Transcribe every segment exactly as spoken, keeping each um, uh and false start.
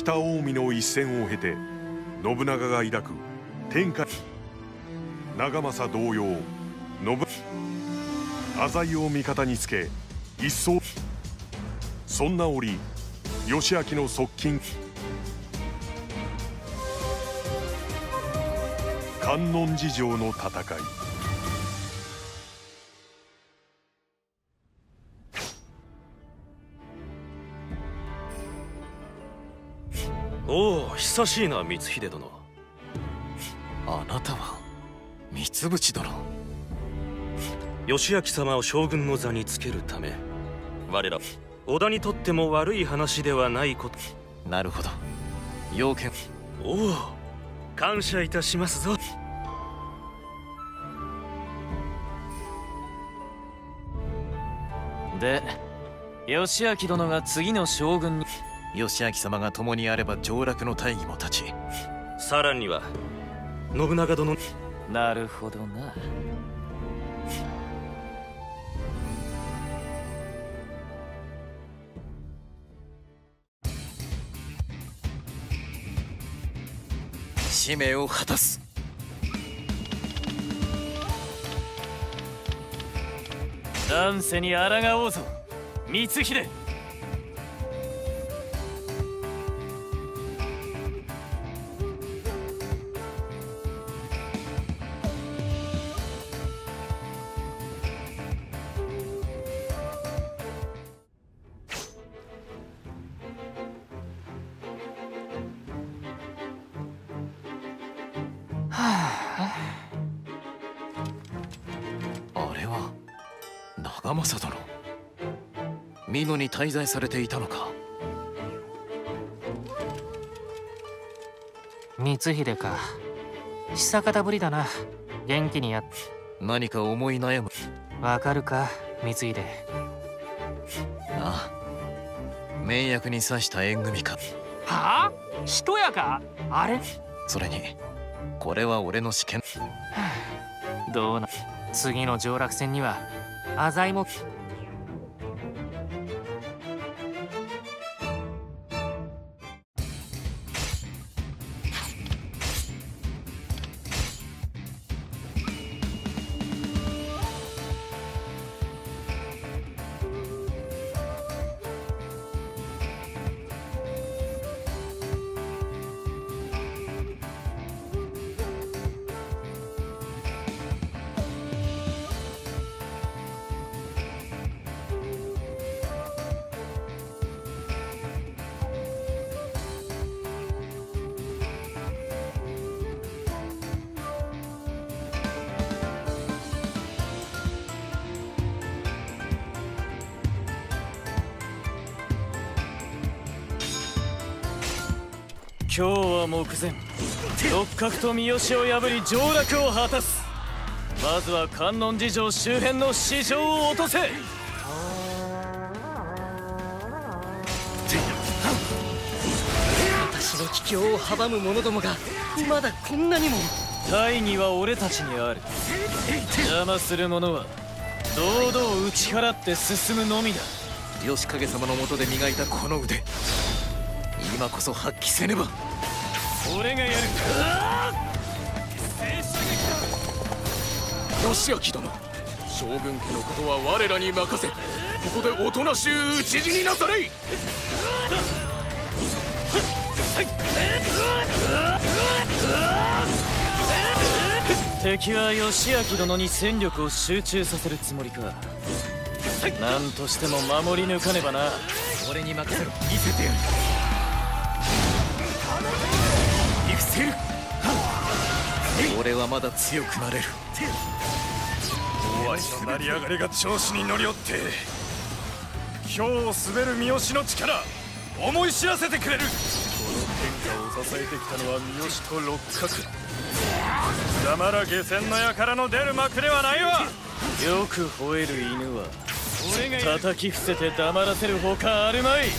北近江の一戦を経て信長が抱く天下長政同様信浅井を味方につけ一層そんな折義昭の側近観音寺城の戦い。 おお、久しいな光秀殿。 あなたは三淵殿。 義昭様を将軍の座につけるため、我ら織田にとっても悪い話ではないこと。 なるほど、要件。 おお、感謝いたしますぞ。 で、義昭殿が次の将軍に。義昭様が共にあれば上洛の大義も立ち、 さらには信長殿。 なるほどな。使命を果たす。乱世に抗おうぞ光秀。長政殿、美濃に滞在されていたのか。 光秀か、久方ぶりだな。元気にやっ。 何か思い悩む。 わかるか光秀。 ああ、名役に刺した縁組か。 はあ、しとやか。あれ、 それにこれは俺の試験。 どうな。次の上洛戦には浅井も。 今日は目前、六角と三好を破り上洛を果たす。まずは観音寺城周辺の市場を落とせ。 私の帰郷を阻む者どもがまだこんなにも。 大義は俺たちにある。邪魔する者は堂々打ち払って進むのみだ。義景様の下で磨いたこの腕、今こそ発揮せねば。俺がやる。 義昭殿、将軍家のことは我らに任せ、ここでおとなしゅう討ち死になされい。 敵は義昭殿に戦力を集中させるつもりか。何としても守り抜かねばな。俺に任せろ。見せてやる。行くせる。俺はまだ強くなれる。 尾張の成り上がりが調子に乗りおって、今日を滑る三好の力思い知らせてくれる。この天下を支えてきたのは三好と六角。貴様ら下船の輩の出る幕ではないわ。 よく吠える犬は叩き伏せて黙らせるほかあるまい。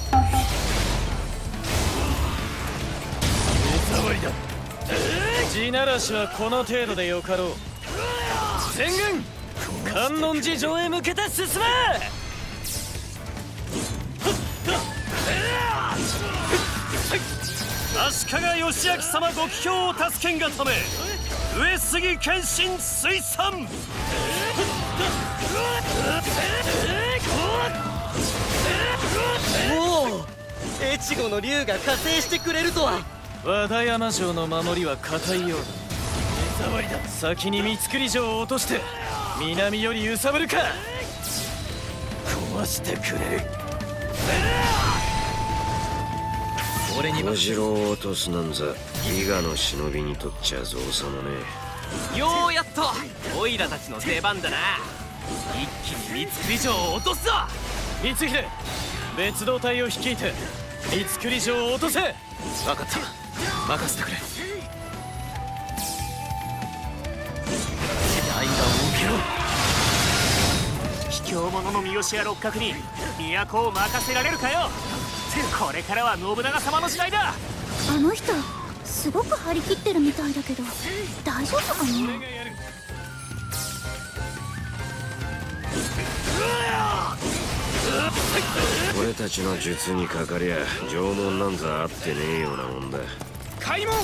手触りだ。地ならしはこの程度でよかろう。全軍観音寺城へ向けて進め。 足利義昭様ご帰郷を助けんがため上杉謙信推参。 おお、越後の竜が加勢してくれるとは。 和田山城の守りは固いようだ。先に三栗城を落として南より揺さぶるか。壊してくれる。俺に小次郎を落とすなんざ伊賀の忍びにとっちゃ造作もねようやっとオイラたちの出番だな。一気に三栗城を落とすぞ。 光秀、別動隊を率いて三栗城を落とせ。分かった、任せてくれ。刃を受けろ。 卑怯者の三好や六角に都を任せられるかよ。これからは信長様の時代だ。 あの人すごく張り切ってるみたいだけど大丈夫かな。 俺たちの術にかかりゃ縄文なんざあってねえようなもんだ。 開門。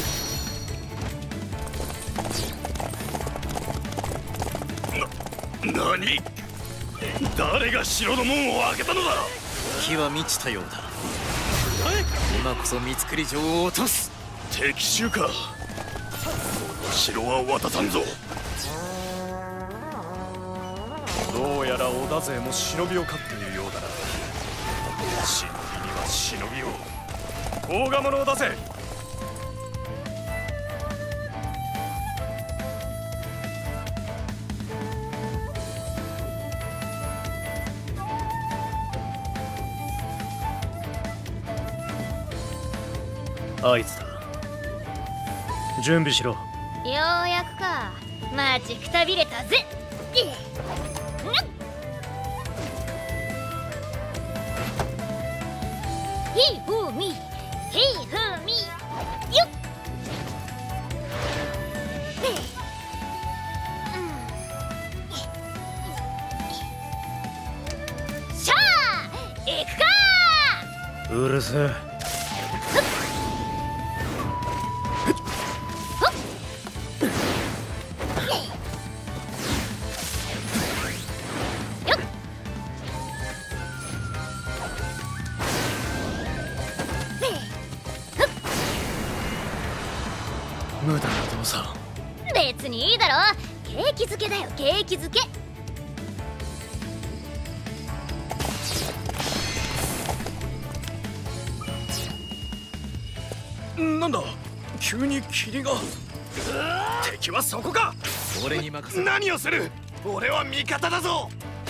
な、何？誰が城の門を開けたのだ。 気は満ちたようだ。今こそ三栗城を落とす。 敵襲か。城は渡さんぞ。どうやら織田勢も忍びを飼っているようだな。忍びには忍びを。大賀者を出せ。あいつだ。準備しろ。 ようやくか。待ちくたびれたぜ。ひふみひふみよっ。しゃあ行くか。 うるせえ。無駄な動作。 別にいいだろ。景気づけだよ、景気づけ。 なんだ急に霧が。敵はそこか。 俺に任せ。 何をする。俺は味方だぞ。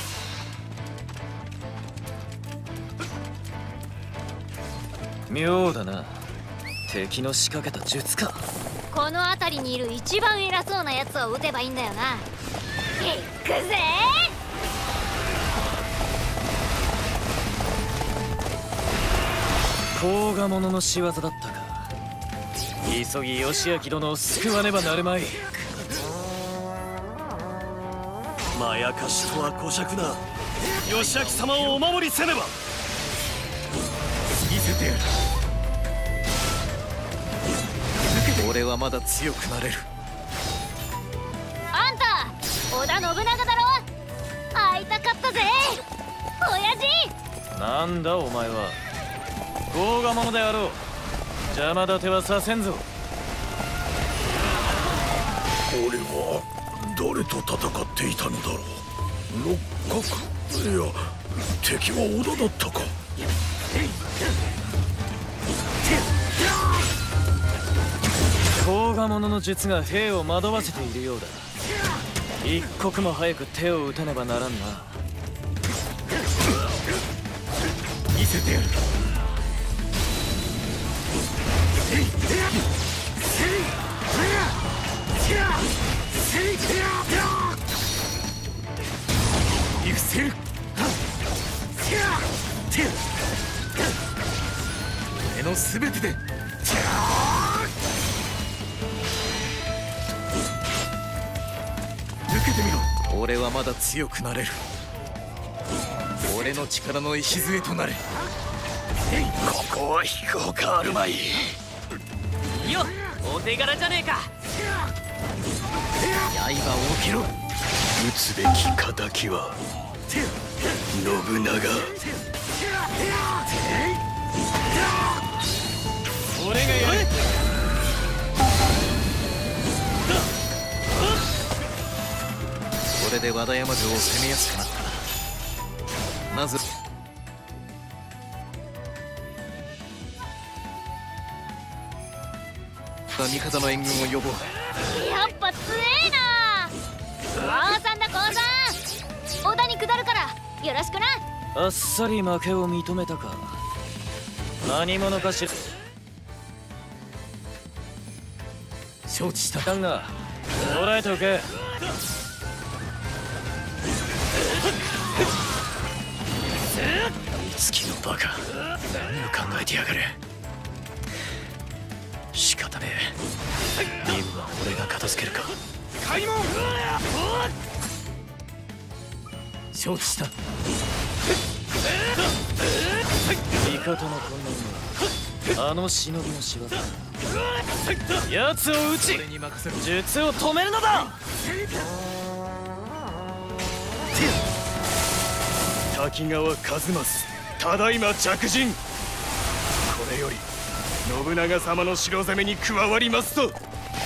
妙だな。敵の仕掛けた術か。 この辺りにいる一番偉そうなやつを撃てばいいんだよな。いくぜ。 甲賀者の仕業だったか。急ぎ義明殿を救わねばなるまい。 まやかしとは小尺な。義明様をお守りせねば。 見せてやる。俺はまだ強くなれる。 あんた織田信長だろ。会いたかったぜ親父。 なんだお前は。甲賀者であろう。邪魔立てはさせんぞ。 俺は誰と戦っていたのだろう。六角。いや敵は織田だったか。 甲賀者の術が兵を惑わせているようだ。一刻も早く手を打たねばならんな。見せてやる。許せる。俺の全てで。受けてみろ。俺はまだ強くなれる。俺の力の礎となれ。 ここは引くほかあるまい。 いいよ、お手柄じゃねえか。 刃を置けろ。 撃つべき敵は信長。 俺がやる。これで和田山城を攻めやすくなったな。まず味方の援軍を呼ぼう。 やっぱ強えな。高さんだ高さん、織田に下るからよろしくな。 あっさり負けを認めたか。何者かしら。承知した。だが捉えておけ。 美月のバカ、何を考えてやがる。仕方ねえ、任務は俺が片付けるか。開門。 承知した。味方の混乱はあの忍びの仕業だ。奴を撃ち術を止めるのだ。 滝川一益、ただいま着陣。これより信長様の城攻めに加わりますと。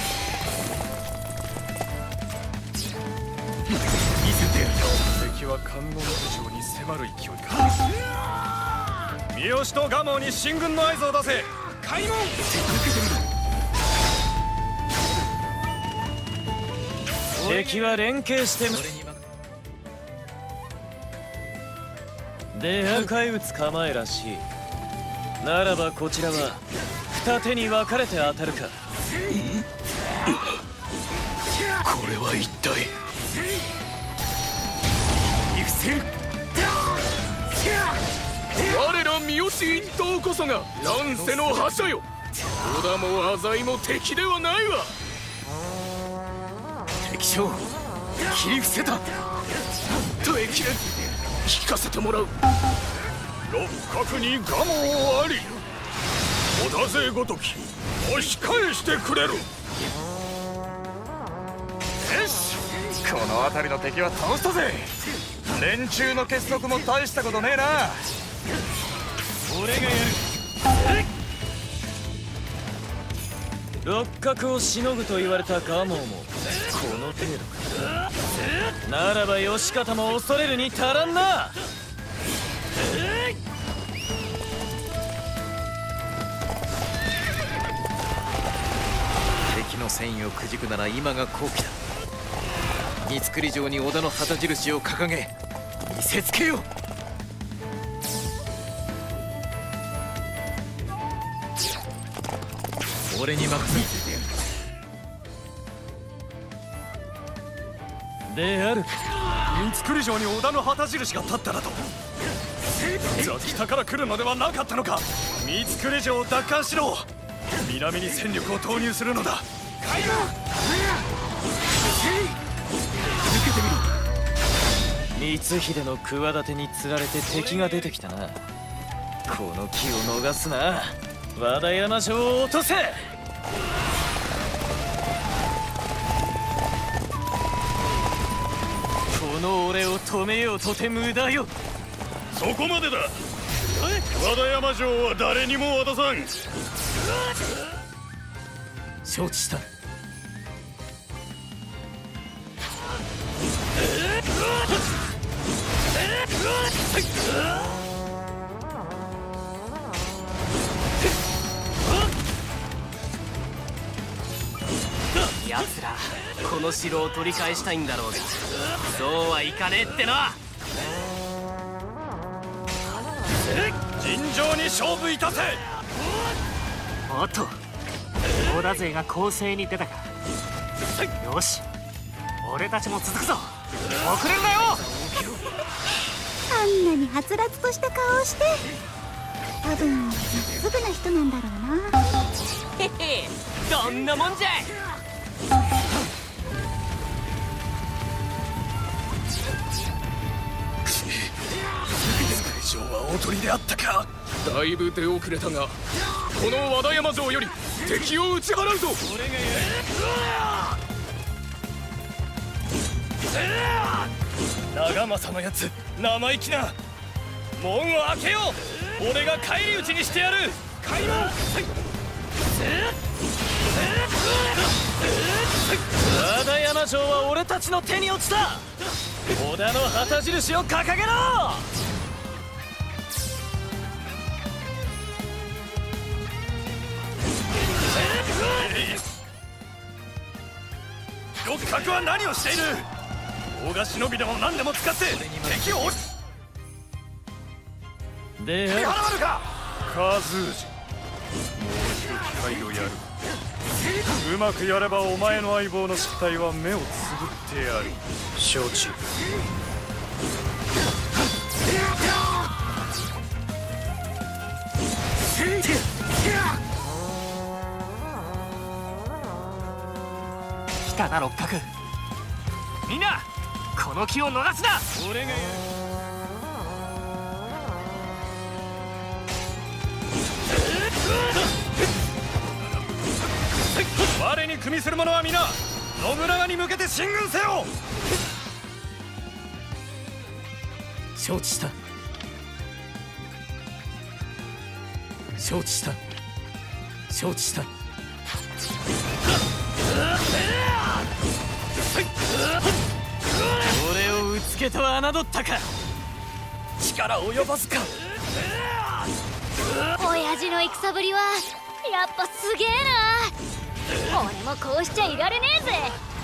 見せてやる。敵は観音城に迫る勢いか。三好と蒲生に進軍の合図を出せ。開門。 敵は連携してむであるかい撃つ構えらしい。ならばこちらは二手に分かれて当たるか。 これは一体。 我ら三好一党こそが乱世の覇者よ。織田も浅井も敵ではないわ。 敵将切り伏せた。 耐えきれず聞かせてもらう。 六角に蒲生あり、織田勢ごとき押し返してくれる。よし、この辺りの敵は倒したぜ。連中の結束も大したことねえな。 俺がやる。六角をしのぐと言われた蒲生もこの程度か。ならば義方も恐れるに足らんな。敵の戦意をくじくなら今が好機だ。三造城に織田の旗印を掲げ見せつけよう。俺に任せてやる。である。 三造城に織田の旗印が立ったなと。ザ北から来るのではなかったのか。三造城を奪還しろ。南に戦力を投入するのだ。開門。 光秀の企てにつられて敵が出てきたな。この機を逃すな。和田山城を落とせ。この俺を止めようとて無駄よ。 そこまでだ。和田山城は誰にも渡さん。 承知した。 奴らこの城を取り返したいんだろうが、そうはいかねえっての。 尋常に勝負いたせ。 おっと、織田勢が攻勢に出たか。よし、俺たちも続くぞ。遅れるなよ。 あんなにはつらつとした顔をして、多分まっすぐな人なんだろうな。 へへ、どんなもんじゃい。 三造城はおとりであったか。 だいぶ出遅れたが、この和田山城より敵を打ち払うぞ。 俺がやる。長政のやつ生意気な。門を開けよう。俺が返り討ちにしてやる。開門。 和田山城は俺たちの手に落ちた。織田の旗印を掲げろ。 六角は何をしている。大が忍びでも何でも使って敵を押しで払わぬか。カズージ、もう一度機会をやる。うまくやればお前の相棒の失態は目をつぶってやる。承知。 来たな六角。みんなこの気を逃すな。 俺がやる。 我に組みする者は皆信長に向けて進軍せよ。 承知した。承知した。承知した。俺をうつけと侮ったか。 力及ばずか。 親父の戦ぶりはやっぱすげえな。俺もこうしちゃいられねえぜ。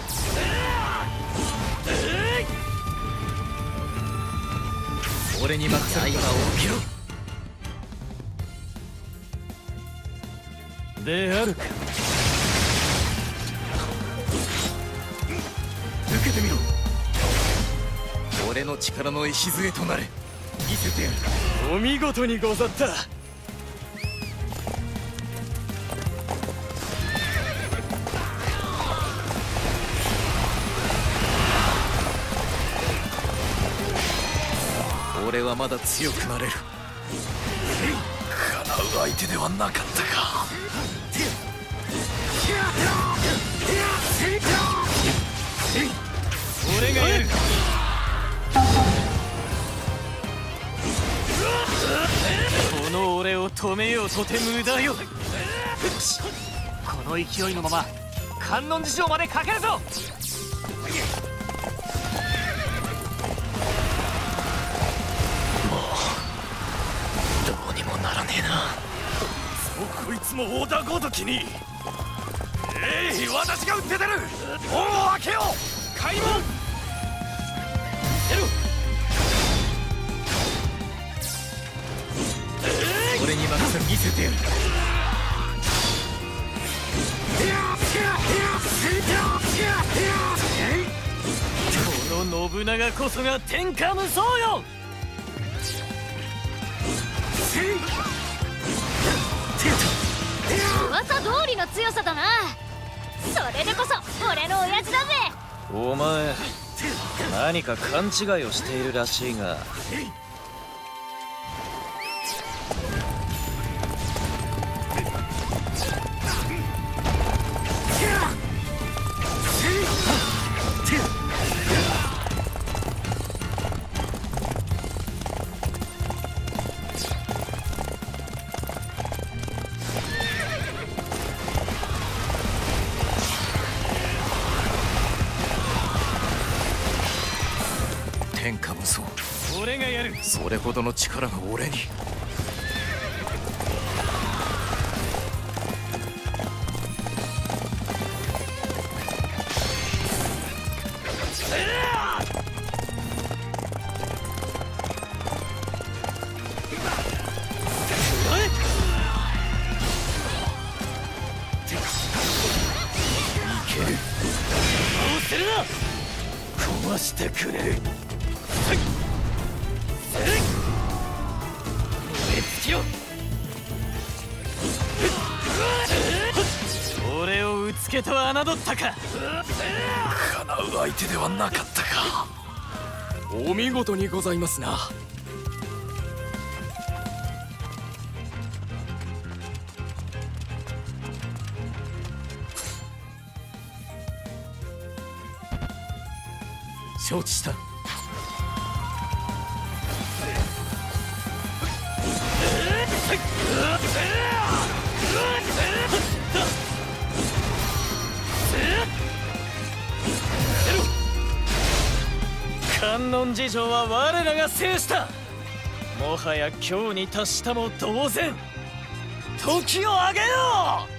俺に任せる。今起きろ。であるか。受けてみろ。俺の力の礎となれ。見せてやる。 お見事にござった。 俺はまだ強くなれる。 叶う相手ではなかったか。 俺がやる。この俺を止めようとて無駄よ。 この勢いのまま観音寺城まで駆けるぞ。 どうにもならねえな。 そうこいつも織田ごときに。えい、私が撃って出る。門を開けよう。開門。 俺に任せる。見せてやる。この信長こそが天下無双よ。 噂通りの強さだな。それでこそ俺の親父だぜ。 お前何か勘違いをしているらしいが。天下無双。俺がやる。それほどの力が俺に。いける。倒せるな。壊してくれる。俺をうつけと侮ったか。 叶う相手ではなかったか。 お見事にございますな。 承知した。観音事情は我らが制した。もはや今日に達したも同然。時をあげよう。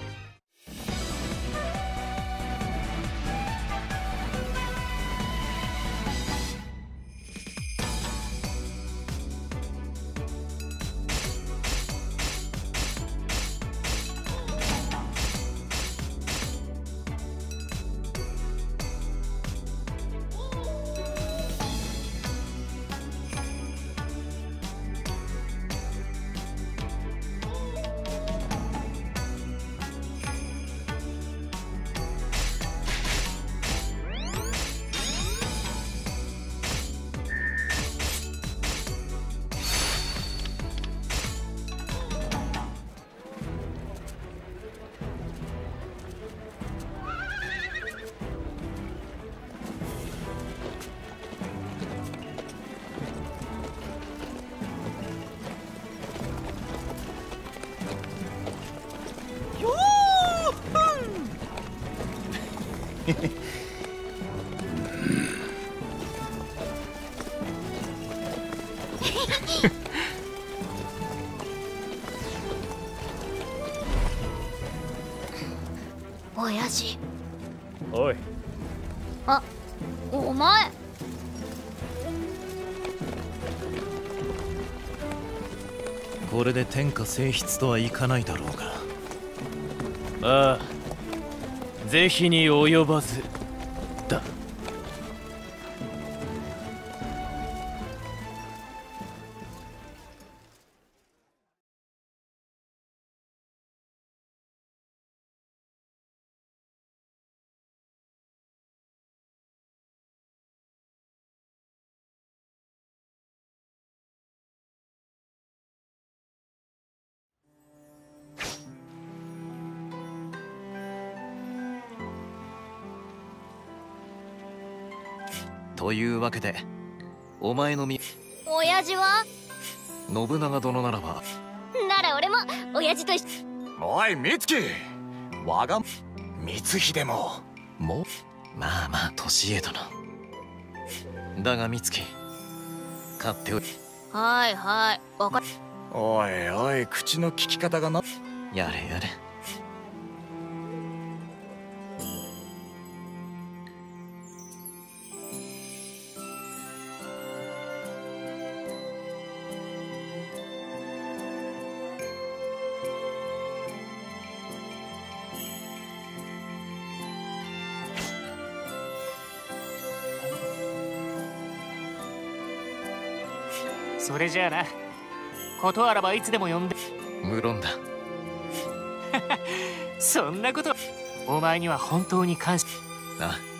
親父。 おい。 あ、お前。 これで天下征出とはいかないだろうが。ああ、是非に及ばずだ。というわけで、お前のみ親父は信長殿ならば。 なら俺も親父と一緒。 おい美月、我が光秀ももまあまあ年上殿だが、美月勝っておい。 はいはい、わかっ。 おいおい、口の利き方がな。 やれやれ。 それじゃあな、ことあらばいつでも呼んで。 無論だ。 そんなこと、お前には本当に感謝。 あ。